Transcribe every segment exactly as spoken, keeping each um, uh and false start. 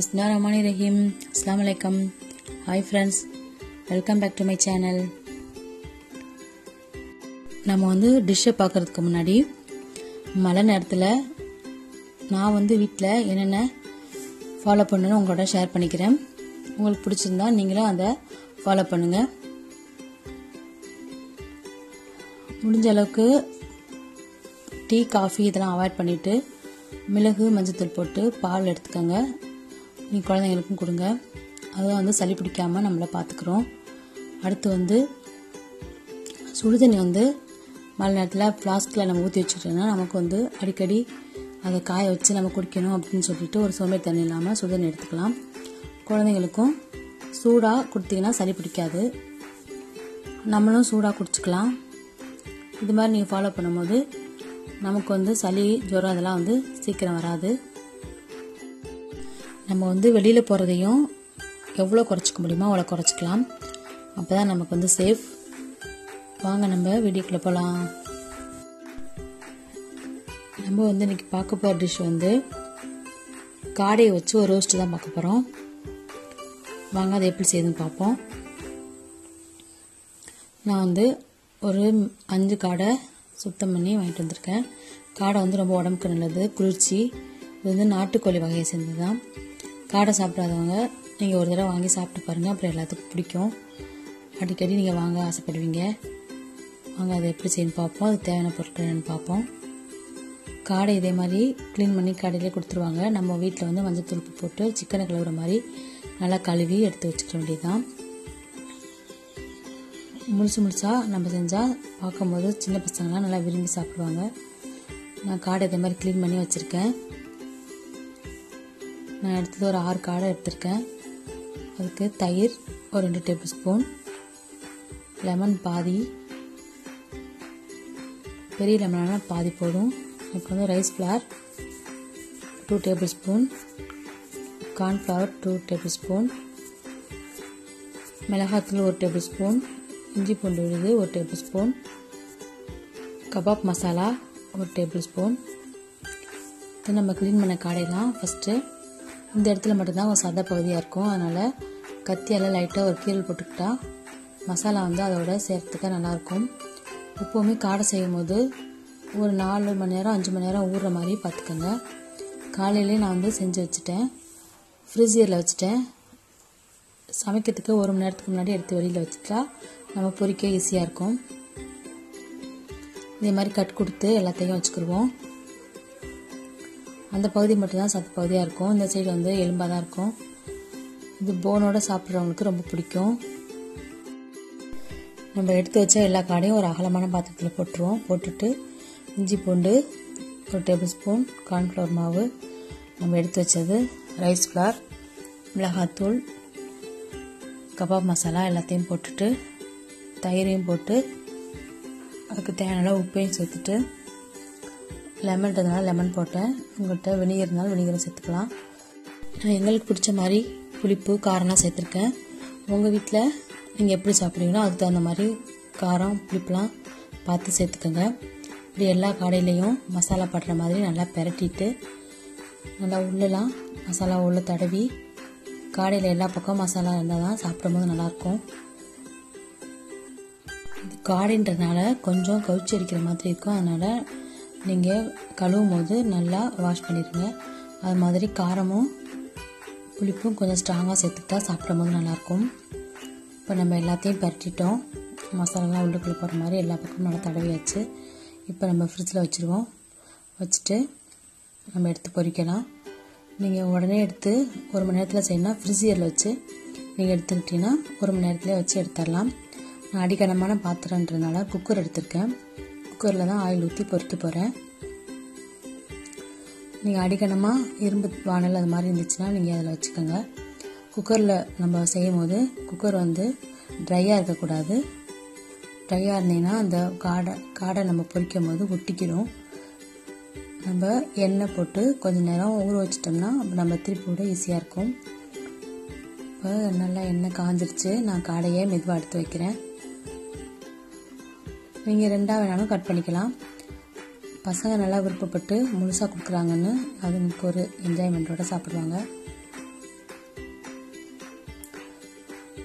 Bismillahirrahmanirrahim. Assalamu alaikum. Hi friends, welcome back to my channel. நம்ம வந்து டிஷ்ஷை பார்க்கறதுக்கு முன்னாடி மழை நேரத்தில் நான் வந்து வீட்டில் என்னென்ன ஃபாலோ பண்ணணும்னு உங்களோட ஷேர் பண்ணிக்கிறேன். உங்களுக்கு பிடிச்சிருந்தா நீங்களும் அதை ஃபாலோ பண்ணுங்கள். முடிஞ்ச அளவுக்கு டீ காஃபி இதெல்லாம் அவாய்ட் பண்ணிவிட்டு மிளகு மஞ்சத்தூள் போட்டு பால் எடுத்துக்கோங்க. நீங்கள் குழந்தைங்களுக்கும் கொடுங்க. அதுதான் வந்து சளி பிடிக்காமல் நம்மளை பார்த்துக்குறோம். அடுத்து வந்து சுடுதண்ணி வந்து மழை நேரத்தில் ஃப்ளாஸ்கில் நம்ம ஊற்றி வச்சுட்டோன்னா நமக்கு வந்து அடிக்கடி அதை காய வச்சு நம்ம குடிக்கணும் அப்படின்னு சொல்லிட்டு ஒரு சோம்பேறி தண்ணி இல்லாமல் சுடுதண்ணி எடுத்துக்கலாம். குழந்தைங்களுக்கும் சூடாக கொடுத்தீங்கன்னா சளி பிடிக்காது. நம்மளும் சூடாக குடிச்சிக்கலாம். இது மாதிரி நீங்கள் ஃபாலோ பண்ணும்போது நமக்கு வந்து சளி ஜுரம் அதெல்லாம் வந்து சீக்கிரம் வராது. நம்ம வந்து வெளியில் போகிறதையும் எவ்வளோ குறைச்சிக்க முடியுமோ அவ்வளோ குறைச்சிக்கலாம். அப்போ தான் நமக்கு வந்து சேஃப். வாங்க நம்ம வீடியோக்குள்ளே போகலாம். நம்ம வந்து இன்றைக்கி பார்க்க போகிற டிஷ் வந்து காடையை வச்சு ஒரு ரோஸ்ட்டு தான் பார்க்க போகிறோம். வாங்க அதை எப்படி செய்யுதுன்னு பார்ப்போம். நான் வந்து ஒரு அஞ்சு காடை சுத்தம் பண்ணி வாங்கிட்டு வந்திருக்கேன். காடை வந்து ரொம்ப உடம்புக்கு நல்லது, குளிர்ச்சி. இது வந்து நாட்டுக்கோழி வகையை சேர்ந்தது தான். காடை சாப்பிடாதவங்க நீங்கள் ஒரு தடவை வாங்கி சாப்பிட்டு பாருங்கள். அப்புறம் எல்லாத்துக்கும் பிடிக்கும். அடிக்கடி நீங்கள் வாங்க ஆசைப்படுவீங்க. வாங்க அதை எப்படி செய்யணும் பார்ப்போம். அது தேவையான பொருட்கள் என்னென்னு பார்ப்போம். காடை இதே மாதிரி க்ளீன் பண்ணி கடையிலே கொடுத்துருவாங்க. நம்ம வீட்டில் வந்து மஞ்சள் தூள் போட்டு சிக்கனை கழுவுற மாதிரி நல்லா கழுவி எடுத்து வச்சுக்க வேண்டியதுதான். முழுசு முழுசாக நம்ம செஞ்சால் பார்க்கும்போது சின்ன பசங்களாம் நல்லா விரும்பி சாப்பிடுவாங்க. நான் காடை இதே மாதிரி க்ளீன் பண்ணி வச்சுருக்கேன். நான் எடுத்தது ஒரு ஆறு காடை எடுத்திருக்கேன். அதுக்கு தயிர் ஒரு ரெண்டு டேபிள் ஸ்பூன், லெமன் பாதி, பெரிய லெமனான பாதி போதும். அதுக்கு வந்து rice flour two table spoon, cornflour two table spoon, மிளகாத்தூள் ஒரு டேபிள் ஸ்பூன், இஞ்சி பூண்டு விழுது ஒரு டேபிள் ஸ்பூன், கபாப் மசாலா ஒரு டேபிள் ஸ்பூன். இது நம்ம க்ளீன் பண்ண காடையெல்லாம் ஃபஸ்ட்டு இந்த இடத்துல மட்டும்தான் ஒரு சத பகுதியாக இருக்கும். அதனால் கத்தியால் லைட்டாக ஒரு கீரல் போட்டுக்கிட்டா மசாலா வந்து அதோட சேர்த்துக்க நல்லாயிருக்கும். எப்போவுமே காடை செய்யும் போது ஒரு நாலு மணி நேரம் அஞ்சு மணி நேரம் ஊறுற மாதிரி பார்த்துக்கோங்க. காலையிலே நான் வந்து செஞ்சு வச்சுட்டேன், ஃப்ரிட்ஜரில் வச்சுட்டேன். சமைக்கிறதுக்கு ஒரு மணி நேரத்துக்கு முன்னாடி எடுத்து வெளியில் வச்சுட்டா நம்ம பொரிக்க ஈஸியாக இருக்கும். இதே மாதிரி கட் கொடுத்து எல்லாத்தையும் வச்சுக்கிடுவோம். அந்த பகுதி மட்டும்தான் சத்து பகுதியாக இருக்கும். இந்த சைடு வந்து எலும்பாக தான் இருக்கும். இது போனோடு சாப்பிட்றவங்களுக்கு ரொம்ப பிடிக்கும். நம்ம எடுத்து வச்ச எல்லா காடையும் ஒரு அகலமான பாத்திரத்தில் போட்டுருவோம். போட்டுட்டு இஞ்சி பூண்டு ஒரு டேபிள் ஸ்பூன், கார்ன்ஃப்ளவர் மாவு, நம்ம எடுத்து வச்சது ரைஸ் ஃப்ளார், மிளகாத்தூள், கபாப் மசாலா எல்லாத்தையும் போட்டுட்டு தயிரையும் போட்டு அதுக்கு தேவையான உப்பையும் சேர்த்துட்டு லெமன் இருந்ததுனால லெமன் போட்டேன். உங்கள்கிட்ட வினிகர் இருந்தாலும் வினிகரும் சேர்த்துக்கலாம். நான் எங்களுக்கு பிடிச்ச மாதிரி புளிப்பு காரம்லாம் சேர்த்துருக்கேன். உங்கள் வீட்டில் நீங்கள் எப்படி சாப்பிடுவீங்களோ அதுக்கு தகுந்த மாதிரி காரம் புளிப்புலாம் பார்த்து சேர்த்துக்கோங்க. இப்படி எல்லா காடையிலையும் மசாலா படுற மாதிரி நல்லா பெரட்டிட்டு நல்லா உள்ளெல்லாம் மசாலா உள்ள தடவி காடையில் எல்லா பக்கம் மசாலா இருந்தால் தான் சாப்பிடும்போது நல்லாயிருக்கும். இது காடைன்றதுனால கொஞ்சம் கவுச்சி அடிக்கிற மாதிரி இருக்கும். அதனால் நீங்கள் கழுவும் போது நல்லா வாஷ் பண்ணிடுங்க. அது மாதிரி காரமும் புளிப்பும் கொஞ்சம் ஸ்ட்ராங்காக சேர்த்துக்கிட்டா சாப்பிடும் போது நல்லாயிருக்கும். இப்போ நம்ம எல்லாத்தையும் பரட்டிட்டோம். மசாலாலாம் உள்ளுக்குள்ளே போகிற மாதிரி எல்லா பக்கமும் நல்லா தடவியாச்சு. இப்போ நம்ம ஃப்ரிட்ஜில் வச்சுருவோம். வச்சுட்டு நம்ம எடுத்து பொரிக்கலாம். நீங்கள் உடனே எடுத்து ஒரு மணி நேரத்தில் செய்யணும்னா ஃப்ரிட்ஜரில் வச்சு நீங்கள் எடுத்துக்கிட்டிங்கன்னா ஒரு மணி நேரத்துலேயே வச்சு எடுத்துடலாம். நான் அடிக்கனமான பாத்திரன்றதுனால குக்கர் எடுத்திருக்கேன். குக்கரில் தான் ஆயில் ஊற்றி பொரிக்க போகிறேன். நீங்கள் அடிக்கனமாக இரும்பு வானல் அது மாதிரி இருந்துச்சுன்னா நீங்கள் அதில் வச்சுக்கோங்க. குக்கரில் நம்ம செய்யும் போது குக்கர் வந்து ட்ரையாக இருக்கக்கூடாது. ட்ரையாக இருந்தீங்கன்னா அந்த காடை காடை நம்ம பொரிக்கும் போது ஒட்டிக்கிடும். நம்ம எண்ணெய் போட்டு கொஞ்சம் நேரம் ஊற வச்சிட்டோம்னா நம்ம திருப்பி விட ஈஸியாக இருக்கும். இப்போ நல்லா எண்ணெய் காஞ்சிருச்சு. நான் காடையை மெதுவாக எடுத்து வைக்கிறேன். நீங்கள் ரெண்டாக வேணாலும் கட் பண்ணிக்கலாம். பசங்க நல்லா விருப்பப்பட்டு முழுசாக கொடுக்குறாங்கன்னு அதுங்களுக்கு ஒரு என்ஜாய்மெண்ட்டோடு சாப்பிடுவாங்க.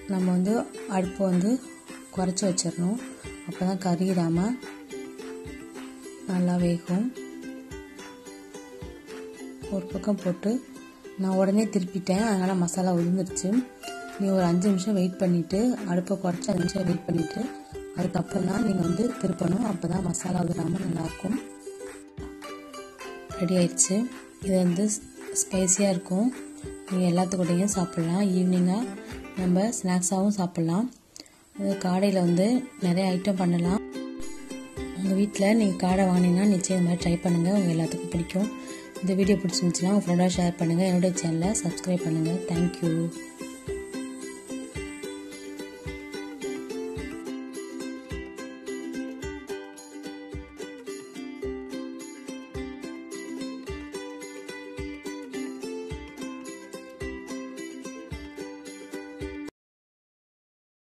நம்ம வந்து அடுப்பை வந்து குறைச்சி வச்சிடணும். அப்போ தான் கறியிடாமல் நல்லா வேகும். ஒரு பக்கம் போட்டு நான் உடனே திருப்பிட்டேன், அதனால் மசாலா உதிர்ந்துருச்சு. நீ ஒரு அஞ்சு நிமிஷம் வெயிட் பண்ணிவிட்டு, அடுப்பை குறைச்சி அஞ்சு நிமிஷம் வெயிட் பண்ணிவிட்டு அதுக்கப்புறம் தான் நீங்கள் வந்து திருப்பணும். அப்போ தான் மசாலா உதிராமல் நல்லாயிருக்கும். ரெடி ஆயிடுச்சு. இது வந்து ஸ்பைஸியாக இருக்கும். நீங்கள் எல்லாத்துக்கூடையும் சாப்பிட்லாம். ஈவினிங்காக நம்ம ஸ்நாக்ஸாகவும் சாப்பிட்லாம். அது காடையில் வந்து நிறைய ஐட்டம் பண்ணலாம். உங்கள் வீட்டில் நீங்கள் காடை வாங்கினீங்கன்னா நிச்சயம் இந்த மாதிரி ட்ரை பண்ணுங்கள். உங்கள் எல்லாத்துக்கும் பிடிக்கும். இந்த வீடியோ பிடிச்சிருந்துச்சுன்னா உங்கள் ஃப்ரெண்டாக ஷேர் பண்ணுங்கள். என்னுடைய சேனலை சப்ஸ்கிரைப் பண்ணுங்கள். தேங்க்யூ.